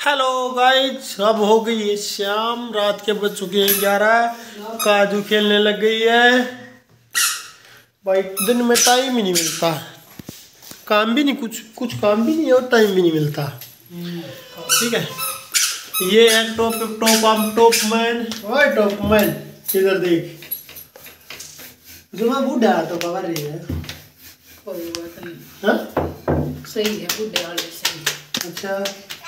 Hello guys, अब हो गई है शाम। रात के बज चुके हैं 11। काजू खेलने लग गई है भाई। दिन में टाइम ही नहीं मिलता, काम भी नहीं, कुछ काम भी नहीं और टाइम भी नहीं मिलता। ठीक है, ये है टॉप मैन। ओए टॉप मैन, इधर देख। जो मैं बूढ़ा तो कवर रही है। कोई बात नहीं। हाँ सही है, बूढ़े वाले सही। अच्छा,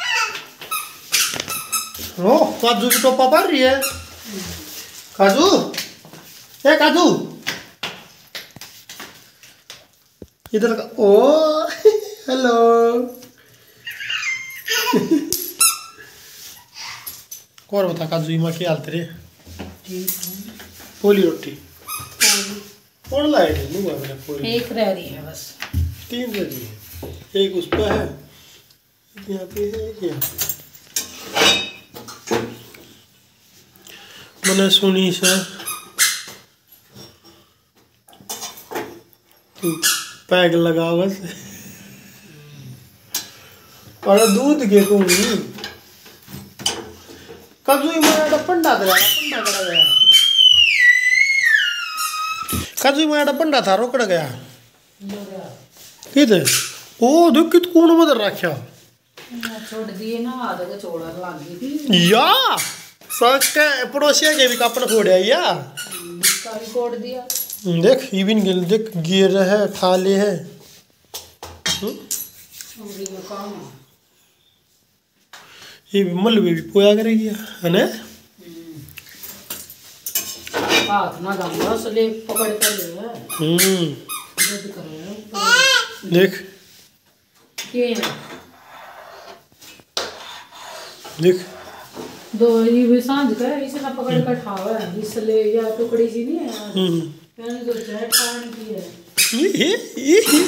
ओ काजू की टोपा पड़ रही है। काजू, ए काजू, इधर का। ओ हेलो। और बता काजू, माँ क्या हाल तेरे? पोली रोटी कौन लाए थे? नहीं हुआ मेरा पोली। एक रह रही है बस। 3 रह रही है, एक उस पर है, यहाँ पे है, यहाँ पे। मैंने सुनी से तू पैग लगा बस। और दूध के कहूँगी कजू ही मेरा पंडा था, पंडा करा गया। कजू ही मेरा पंडा था, रोकड़ गया किधर? ओ देख कित कौन मदर रखा छोड़ दिए ना, आधे को छोड़ा लागी थी या सबके पड़ोसिया के भी कपड़ फोड़े या इसका भी फोड़ दिया। देख इवन गिल देख गिर है, खाली है। ये मलबे भी पोया करेगी है ना? हाथ ना जाऊंगा सले पकड़ कर ले देख के देख दो ये भी सांझ का इसे ना पकड़ कर ठावा है इसलिए या टुकड़ी सी नहीं है। मैंने तो चाहे ठान की है। ये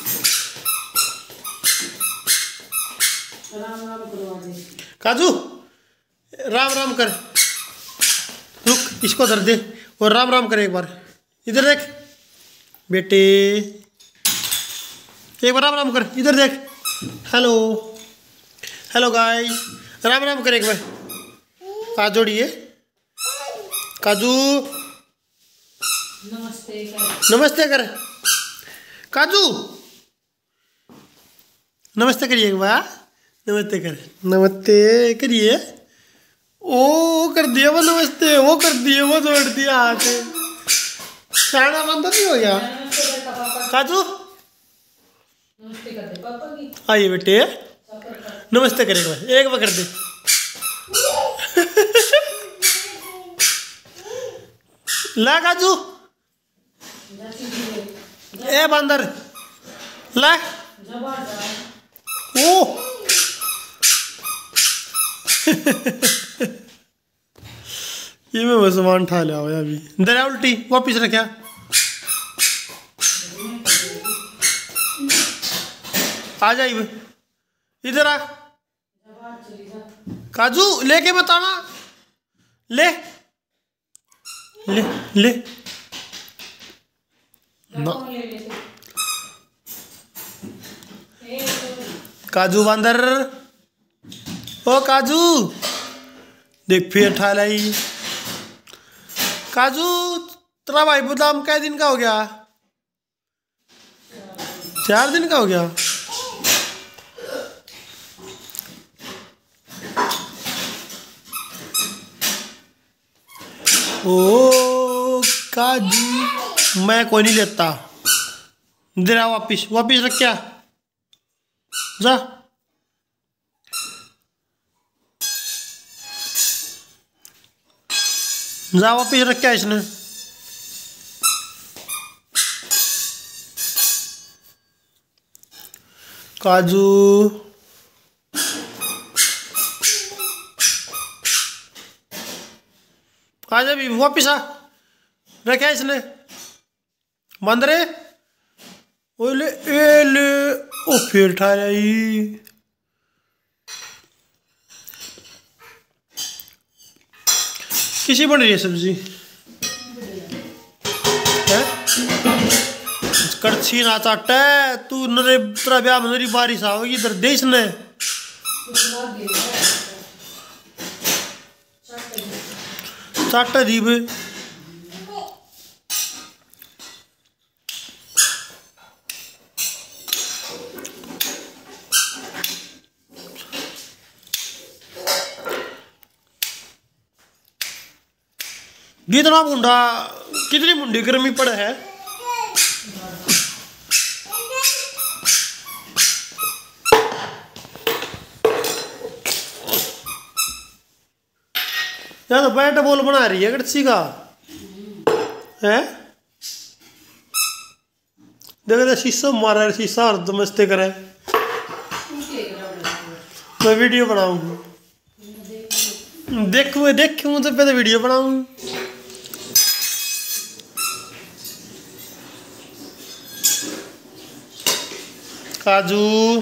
राम राम करवा दे काजू, राम राम कर। रुक, इसको धर दे और राम राम कर एक बार। इधर देख बेटे, एक बार राम राम कर। इधर देख, हेलो हेलो गाइस, राम राम कर एक बार। हाथ जोड़िए काजू, नमस्ते नमस्ते कर काजू, नमस्ते करिए एक बार। नमस्ते कर, नमस्ते करिए। ओ कर दिया वो नमस्ते, वो कर दिए, वो जोड़ दिया हाथ। साड़ा बंद नहीं हो गया काजू? नमस्ते कर दे पापा की। आइए बेटे, नमस्ते कर एक बार कर दे। ला काजू, ए बंदर ला। ओ ये मैं सामान ठा लिया हुआ अभी। दरिया उल्टी वापिस रखा। आ जाइए इधर आ काजू, लेके बताना। ले ले ले ना काजू बंदर। ओ काजू देख फिर ठा लाई। काजू तेरा भाई बुदाम कै दिन का हो गया? 4 दिन का हो गया। ओ काजू मैं कोई नहीं लेता। दे वापिस रख क्या जा। जा वापिस रख क्या इसने। काजू आजा भी वापिस आ। रखा इसने बंदरे। ओ ले ए ले, ओ फिर ठा रही। किसी बन रही है सब्जी है? कड़छी ना चाटे तू नरे तेरा ब्याह में नरी बारिश आओगी इधर देश ने। सट अजीब कितना मुंडा कितनी मुंडी गर्मी पड़े है। या तो बैट बॉल बना रही है कड़छी का है। देखो शीशा मारा शीशा और मस्ते करे। मैं वीडियो बनाऊंगी देखूँ तो पहले वीडियो बनाऊंगी। काजू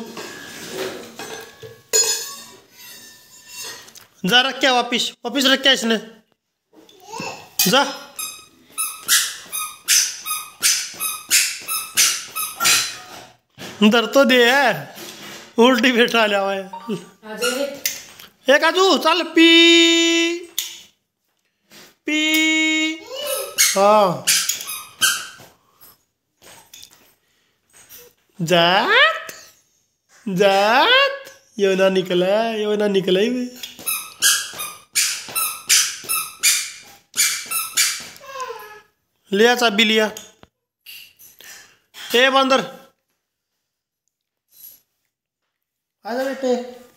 जा रखा वापिस वापिस रखा इसने जा। दर तो दे है उल्टी बैठा लिया हुआ है। ए काजू चल पी पी। हाँ जात जात यो ना निकला ही लिया चाबी लिया। ए बंदर आजा बेटे।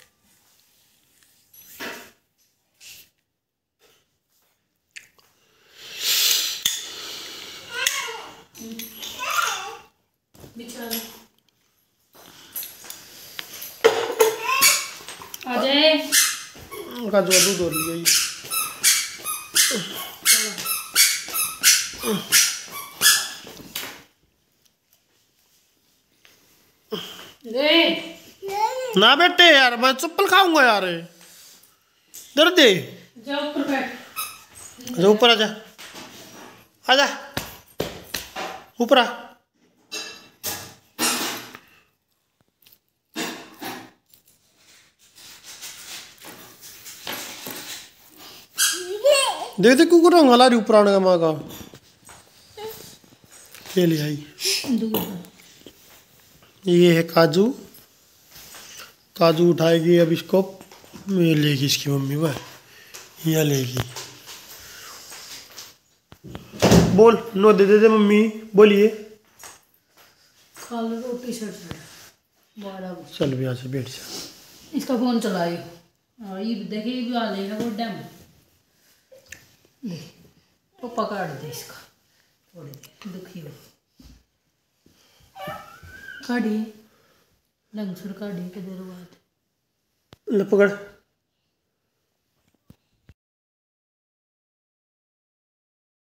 का जो दूध और लिया ना बेटे यार मैं चप्पल खाऊंगा यार। दर दे जा ऊपर बैठ। अच्छा ऊपर आजा आजा ऊपर आ। देख देख कुकुर रंग हला रही ऊपर आने का माँ का ले लिया। ये है काजू काजू उठाएगी अब इसको लेगी इसकी मम्मी वह यहाँ लेगी। बोल नो दे दे मम्मी बोलिए। खा लो रोटी चल भी यहाँ से बैठ जा। इसका फोन चलाइयो ये देखिए ये भी आ लेगा वो डैम तो पकड़ दे इसका थोड़ी देर दुखी हो काढ़िए लंगसुर काढ़िए के देर बाद ले पकड़।